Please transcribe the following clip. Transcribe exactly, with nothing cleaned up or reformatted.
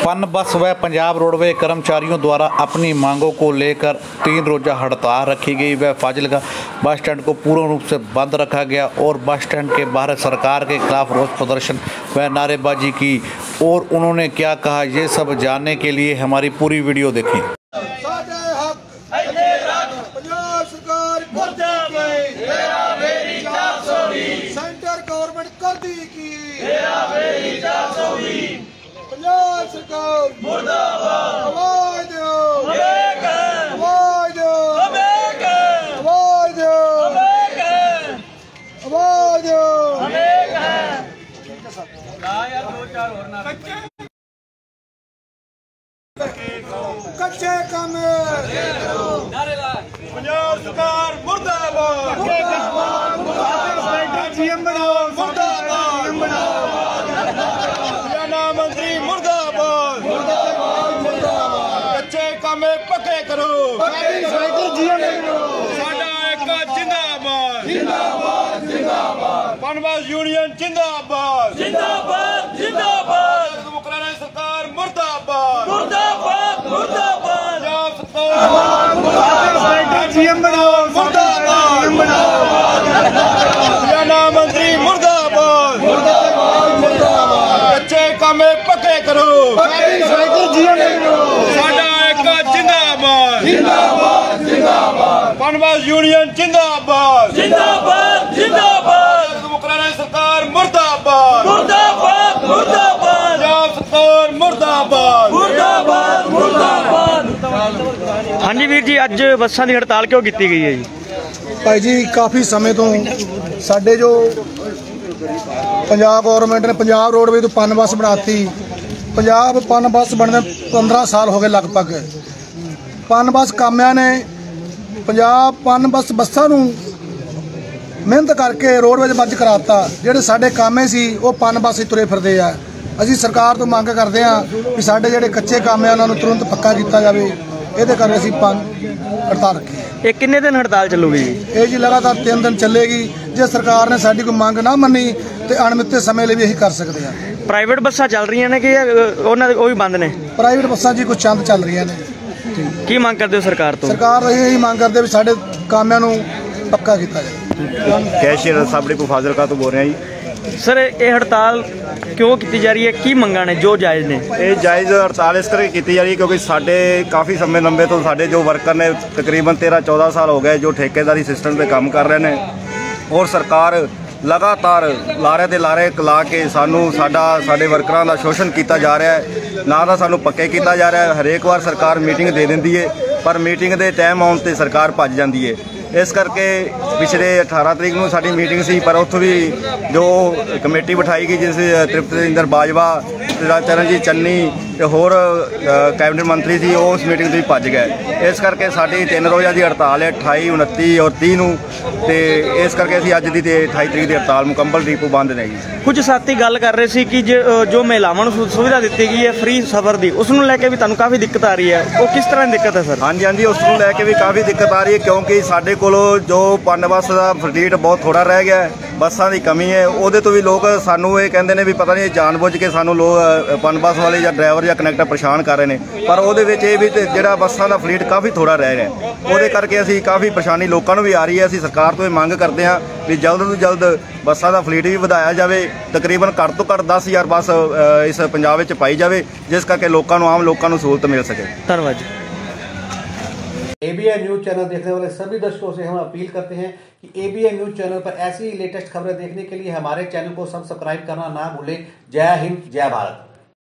पन बस व पंजाब रोडवे कर्मचारियों द्वारा अपनी मांगों को लेकर तीन रोजा हड़ताल रखी गई व फाजिलका बस स्टैंड को पूर्ण रूप से बंद रखा गया और बस स्टैंड के बाहर सरकार के खिलाफ रोष प्रदर्शन व नारेबाजी की। और उन्होंने क्या कहा, ये सब जानने के लिए हमारी पूरी वीडियो देखें। सेंटर गवर्नमेंट कर दी की पंजाब सरकार मुर्दाबाद। आवाज दो, आवाज दो, आवाज दो, आवाज दो। कच्चे काम पंजाब सरकार मुर्दाबाद। जीएम बनाओ मुर्दाबाद, मंत्री मुर्दाबाद, कच्चे कामे पक्के करो, साडा एक जिंदाबाद, पनबस यूनियन जिंदाबाद, जिंदाबाद, जिंदाबाद, मुकर्रर सरकार मुर्दाबाद, मुर्दाबाद, मुर्दाबाद, जीएम बनाओ मुर्दाबाद, मंत्री मुर्दाबाद, कच्चे कामे पक्के करो, साडा एक जिंदाबाद, पनबस यूनियन जिंदाबाद, जिंदाबाद, जिंदाबाद, मुकर्रर सरकार मुर्दाबाद, मुर्दाबाद, मुर्दाबाद, सरकार मुर्दाबाद, मुर्दाबाद, मुर्दाबाद। हाँ जी वीर जी, अज बसां दी हड़ताल क्यों की गई है जी? भाई जी काफ़ी समय तो साडे जो पंजाब गवर्नमेंट ने पंजाब रोडवे तो पन बस बनाती। पंजाब पन बस बनने पंद्रह साल हो गए लगभग। पन बस कामिया ने पंजाब पन बस बसा नूं मेहनत करके रोडवेज बंद कराता। जिहड़े साडे कामे सी वो पन बस ही तुरे फिरदे आ। असीं सरकार तो मंग करते हैं कि साडे जिहड़े कच्चे काम है उन्होंने तुरंत पक्का किया जाए। इहदे करके असीं पन हड़ताल रखी। ये किन्ने दिन हड़ताल चलूगी जी? ये जी लगातार तीन दिन चलेगी। जे सरकार ने साडी कोई मंग ना मनी तो अणमिते समय लिए भी यही कर सकते हैं। प्राइवेट बसां चल रही ने कि उन्हां दे वो भी बंद ने? प्राइवेट बसां जी कुछ चंद चल रही ने। की मंग करते हो सरकार तो? सरकार यही मंग करते भी साडे कामियां नूं पक्का किया जाए। कैशियर साबड़ी को फाजिलका तो बोल रहे हैं जी। सर ये हड़ताल क्यों की जा रही है, की मंगा ने जो जायज़ ने? ये जायज़ हड़ताल इस करके की जा रही है क्योंकि साढ़े काफ़ी समय लंबे तो साढ़े जो वर्कर ने तकरीबन तेरह चौदह साल हो गए जो ठेकेदारी सिस्टम पे काम कर रहे हैं और सरकार लगातार लारे दे लारे ला के सानू साडा साडे वर्करां दा शोषण किया जा रहा है। ना तो सानू पक्के किया जा रहा है। हरेक बार सरकार मीटिंग दे देंदी है पर मीटिंग के टाइम आउण ते सरकार भज जाती है। इस करके पिछले अठारह तरीक को साड़ी मीटिंग सी पर उत्थों भी जो कमेटी बिठाई गई जिस तृप्त इंदर बाजवा, चरणजीत चन्नी ते होर कैबिनेट मंत्री सी वो उस मीटिंग से भज गए। इस करके साड़ी तीन रोज़ा की हड़ताल है अठाई उनती और तीह नूं ते इस करके असीं अज दी अठाई तरीक की हड़ताल मुकम्मल डिपो बंद नहीं। कुछ साथी गल कर रहे सी कि जो जो महिलावां नूं सुविधा दी गई है फ्री सफर की उसनूं लैके भी तुहानूं काफ़ी दिक्कत आ रही है, वो किस तरह की दिक्कत है सर? हाँ जी हाँ जी उसनूं लैके भी काफ़ी दिक्कत आ रही है क्योंकि साडे कोलों जो पन बस का फलीट बहुत थोड़ा रह गया है। बसां की कमी है उहदे तो भी लोग सानू ये कहते हैं भी पता नहीं जानबूझ के सानू लोग पन बस वाले या ड्राइवर या कनैक्टर परेशान कर रहे हैं पर उहदे विच ये भी जिहड़ा बसां का फलीट काफ़ी थोड़ा रह गया है। उहदे करके असीं काफ़ी परेशानी लोगों को भी आ रही है। असीं सरकार तो ये मंग करते हैं भी जल्द तो जल्द बसां का फलीट भी वधाया जाए। तकरीबन घੱਟ तो घੱਟ दस हज़ार बस इस पंजाब में पाई जाए जिस करके लोगों को आम लोगों को सहूलत मिल सके। धन्यवाद। एबीएन न्यूज चैनल देखने वाले सभी दर्शकों से हम अपील करते हैं कि एबीएन न्यूज चैनल पर ऐसी लेटेस्ट खबरें देखने के लिए हमारे चैनल को सब्सक्राइब करना ना भूलें। जय हिंद, जय भारत।